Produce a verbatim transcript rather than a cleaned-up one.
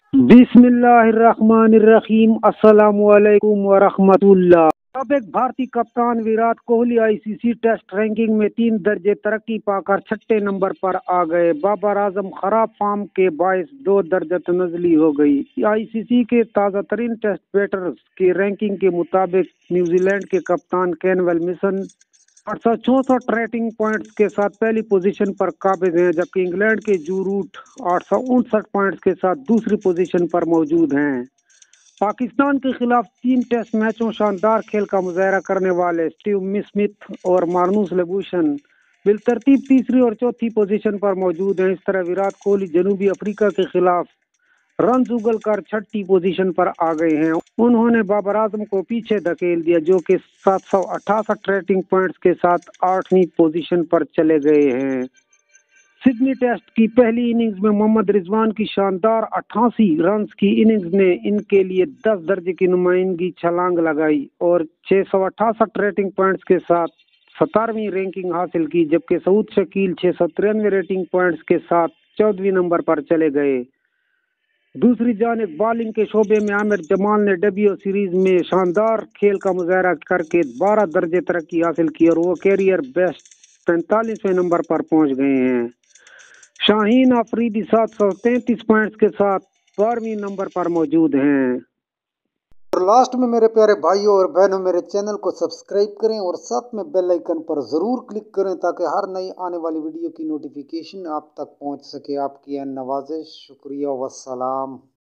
बिस्मिल्लाहिर्रहमानिर्रहीम अस्सलामुअलैकुम वरहमतुल्लाह। अब एक भारतीय कप्तान Virat Kohli ICC test ranking में तीन दर्जे तरक्की पाकर छठे नंबर पर आ गए। बाबर आजम खराब फॉर्म के बायस दो दर्जे नजली हो गई। आईसीसी के ताज़ा तरीन टेस्ट बैटर्स की रैंकिंग के मुताबिक न्यूजीलैंड के कप्तान केन विलियमसन आठ सौ चौंसठ रेटिंग पॉइंट्स के साथ पहली पोजीशन पर काबिज हैं, जबकि इंग्लैंड के जो रूट आठ सौ उनसठ पॉइंट्स के साथ दूसरी पोजीशन पर मौजूद हैं। पाकिस्तान के खिलाफ तीन टेस्ट मैचों शानदार खेल का मुजाहरा करने वाले स्टीव स्मिथ और मार्नूस लेबुशन बिलतरतीब तीसरी और चौथी पोजीशन पर मौजूद हैं। इस तरह विराट कोहली जनूबी अफ्रीका के खिलाफ रन उगल कर छठी पोजीशन पर आ गए हैं। उन्होंने बाबर आजम को पीछे धकेल दिया, जो कि सात सौ अठासठ रेटिंग पॉइंट्स के साथ आठवीं पोजीशन पर चले गए हैं। सिडनी टेस्ट की पहली इनिंग्स में मोहम्मद रिजवान की शानदार अट्ठासी रन की इनिंग्स ने इनके लिए दस दर्जे की नुमाइंदगी छलांग लगाई और छह सौ अठासठ रेटिंग पॉइंट्स के साथ सतारहवीं रैंकिंग हासिल की, जबकि सऊद शकील छह सौ तिरानवे रेटिंग पॉइंट्स के साथ चौदहवीं नंबर पर चले गए। दूसरी जानिब बॉलिंग के शोबे में आमिर जमाल ने डब्ल्यू सीरीज में शानदार खेल का मुजाहरा करके बारह दर्जे तरक्की हासिल की और वो कैरियर बेस्ट पैंतालीसवें नंबर पर पहुंच गए हैं। शाहीन अफरीदी सात सौ तैंतीस पॉइंट्स के साथ बारहवीं नंबर पर मौजूद हैं। और लास्ट में मेरे प्यारे भाइयों और बहनों, मेरे चैनल को सब्सक्राइब करें और साथ में बेल आइकन पर ज़रूर क्लिक करें ताकि हर नई आने वाली वीडियो की नोटिफिकेशन आप तक पहुंच सके। आपकी नवाजिश, शुक्रिया, वस्सलाम।